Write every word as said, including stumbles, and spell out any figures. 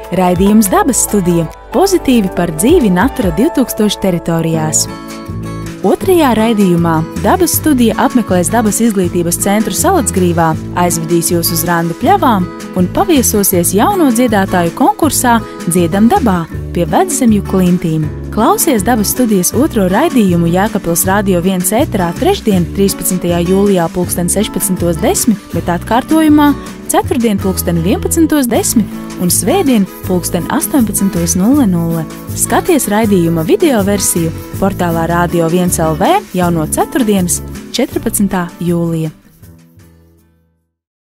Raidījums Dabas studija – pozitīvi par dzīvi Natura divi tūkstoši teritorijās. Otrajā raidījumā Dabas studija apmeklēs dabas izglītības centru Salatsgrīvā, aizvedīs jūs uz randu pļavām un paviesosies jauno dziedātāju konkursā Dziedam dabā pie Vedzemju klintīm. Klausies Dabas studijas otro raidījumu Jēkabpils Radio viens ēterā trešdien, trīspadsmitajā jūlijā pulksten sešpadsmitos desmit, bet atkārtojumā ceturtdien pulksten vienpadsmitos desmit un svētdien pulksten astoņpadsmitos nulle nulle. Skaties raidījuma video versiju portālā Radio viens L V jau no ceturtdienas, četrpadsmitā jūlija.